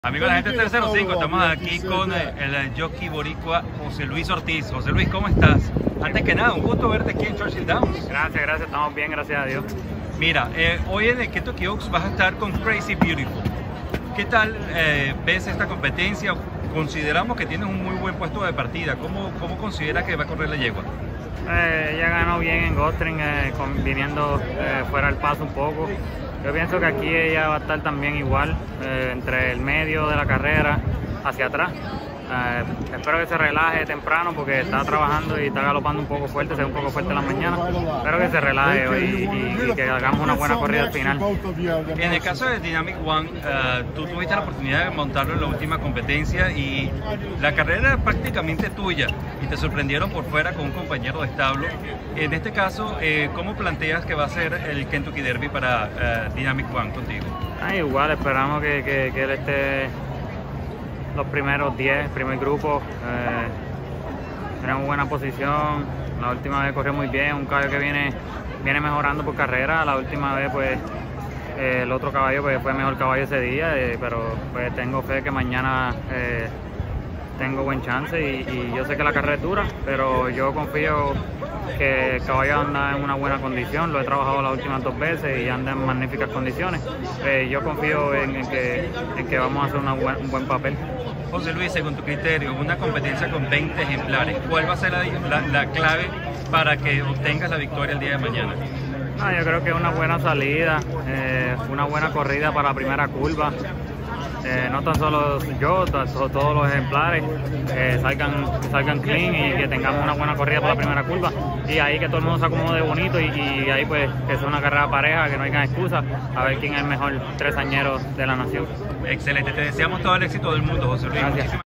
Amigos de la gente 305, estamos aquí con el jockey boricua José Luis Ortiz. José Luis, ¿cómo estás? Antes que nada, un gusto verte aquí en Churchill Downs. Gracias, estamos bien, gracias a Dios. Mira, hoy en el Kentucky Oaks vas a estar con Crazy Beautiful. ¿Qué tal ves esta competencia? Consideramos que tienes un muy buen puesto de partida. ¿Cómo consideras que va a correr la yegua? Ella ganó bien en Gulfstream, viniendo fuera del paso un poco. Yo pienso que aquí ella va a estar también igual, entre el medio de la carrera hacia atrás. Espero que se relaje temprano porque está trabajando y está galopando un poco fuerte, se ve un poco fuerte en la mañana. Espero que se relaje hoy y que hagamos una buena corrida al final. En el caso de Dynamic One, tú tuviste la oportunidad de montarlo en la última competencia y la carrera era prácticamente tuya y te sorprendieron por fuera con un compañero de establo. En este caso, ¿cómo planteas que va a ser el Kentucky Derby para Dynamic One contigo? Igual, esperamos que él esté los primeros 10, primer grupo. Tenemos buena posición. La última vez corrió muy bien, un caballo que viene mejorando por carrera. La última vez pues el otro caballo pues, fue mejor caballo ese día, pero pues tengo fe que mañana tengo buen chance y yo sé que la carrera es dura, pero yo confío que el caballo anda en una buena condición. Lo he trabajado las últimas 2 veces y anda en magníficas condiciones. Yo confío en que vamos a hacer un buen papel. José Luis, según tu criterio, una competencia con 20 ejemplares, ¿cuál va a ser la clave para que obtengas la victoria el día de mañana? Yo creo que una buena salida, una buena corrida para la primera curva. No tan solo yo, todos los ejemplares salgan clean y que tengamos una buena corrida para la primera curva, y ahí que todo el mundo se acomode bonito y ahí pues que sea una carrera pareja, que no haya excusa, a ver quién es el mejor tresañero de la nación. Excelente, te deseamos todo el éxito del mundo, José Luis. Gracias.